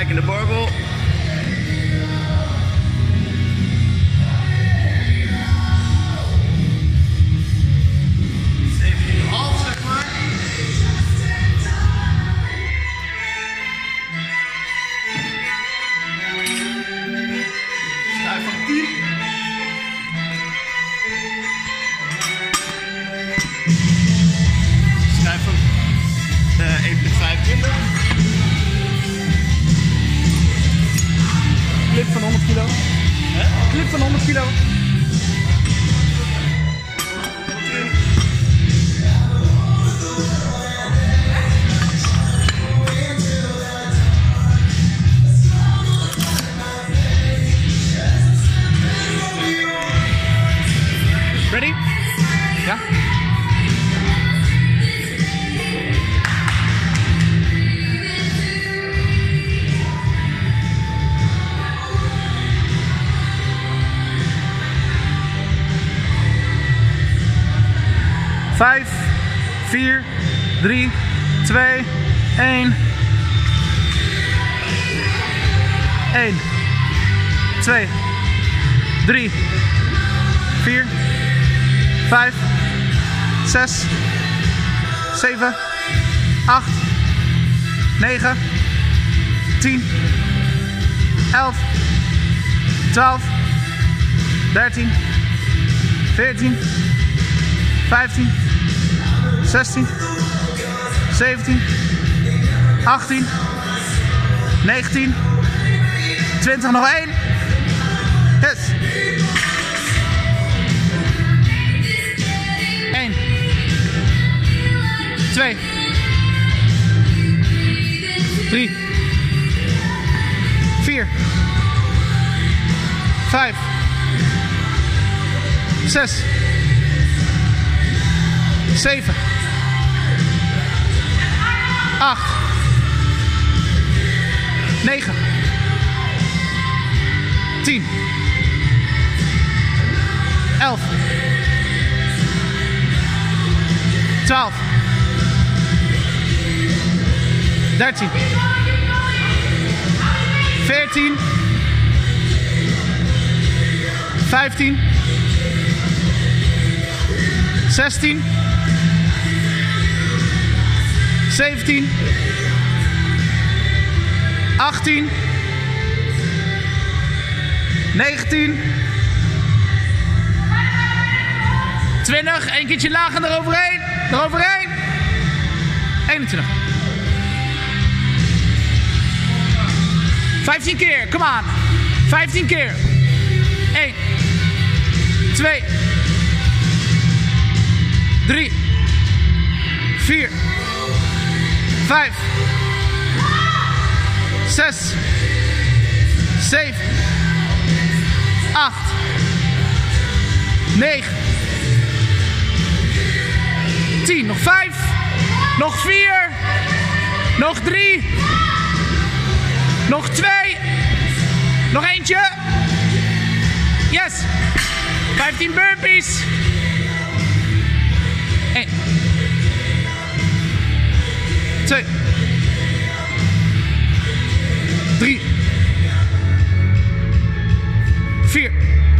in de barbel. Clip van 100 kilo. Clip van 100 kilo. Ready? Ja? Vijf, 4, 3, 2, 1. 1, 2, 3, 4, 5, 6, 7, 8, 9, 10, 11, 12, 13, 14, 15, 16, 17, 18, 19, 20, nog 1. Yes. 1, 2, 3, 4, 5, 6, 7, 8, 9, 10, 11, 12, 13, 14, 15, 16, 17, 18, 19, 20, een keertje lager eroverheen, 21. 15 keer, come on. 15 keer. 1, 2, 3, 4, 5, 6, 7, 8, 9, 10, nog 5, nog 4, nog 3, nog 2, nog eentje. Yes. 15 burpees. 1, 2, 3, 4,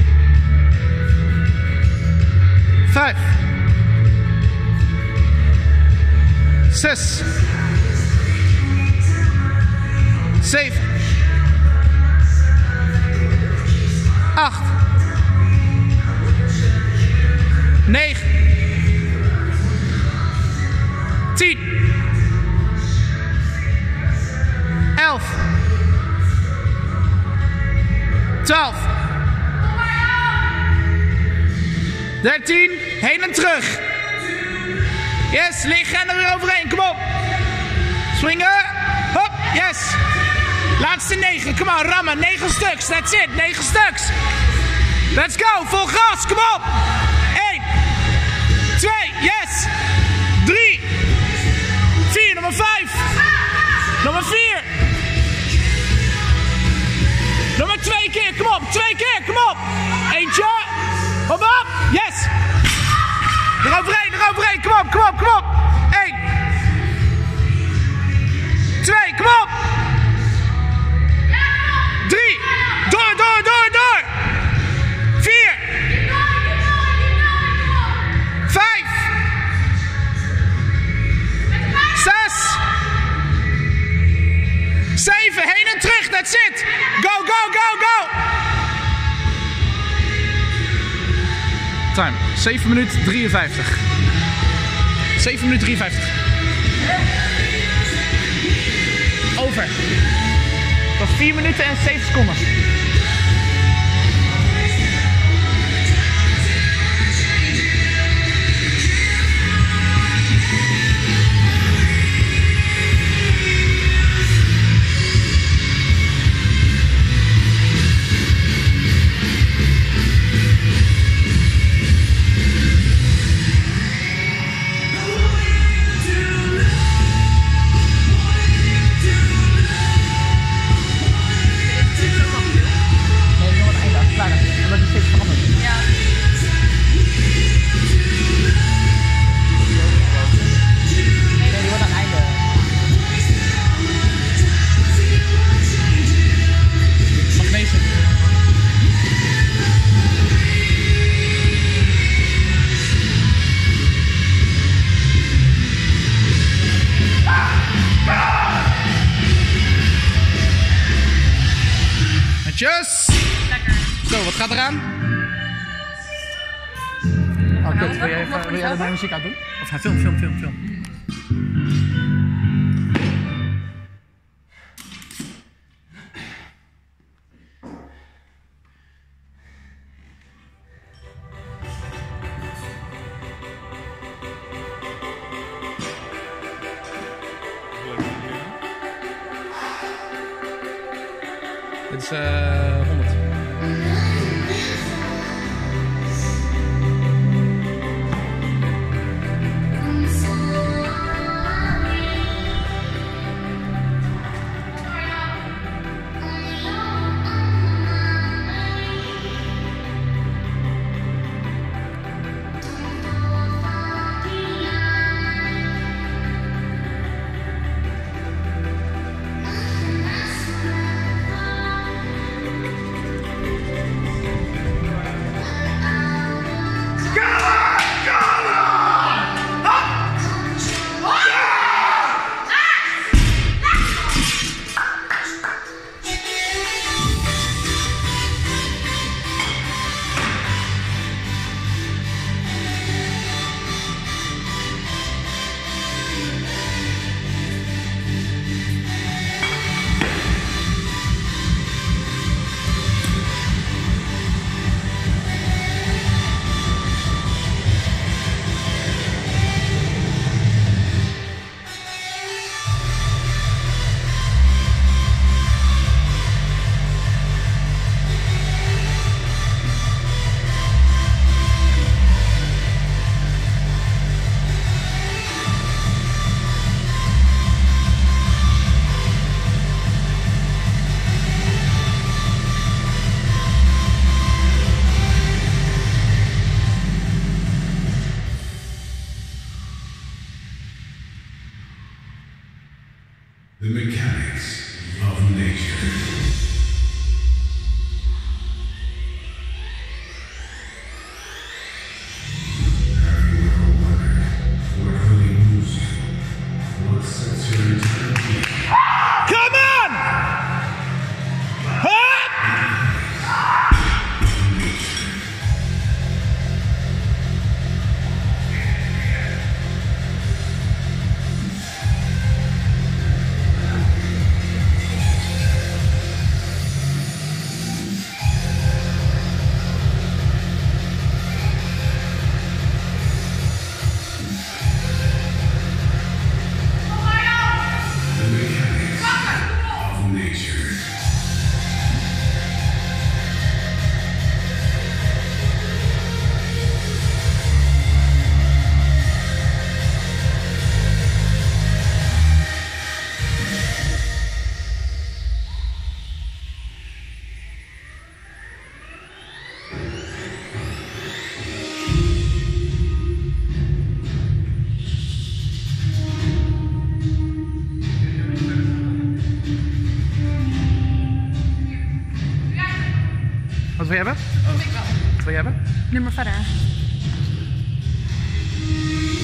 5, 6, 7, 8, 9, 10, 11, 12, 13, heen en terug. Yes, liggen en er weer overheen, kom op. Swingen, hop, yes. Laatste 9, kom on, rammen, 9 stuks, that's it, 9 stuks. Let's go, vol gas, kom op. 1, 2, yes. 3, 4, nummer 5. Nummer 4. Nummer 2 keer, kom op, 2 keer, kom op. Eentje, hop, hop, yes. Eroverheen, kom op, kom op, kom op. 1, 2, kom op. time. 7 minuten 53. 7 minuten 53. Over. Nog 4 minuten en 7 seconden. Netjes. Zo, wat gaat eraan? Oh, kut. Wil jij mijn muziek aan doen? Of film. Dit is 100. The mechanics of nature. Wat wil je hebben? Dat vind ik wel. Wat wil je hebben? Nummer verder.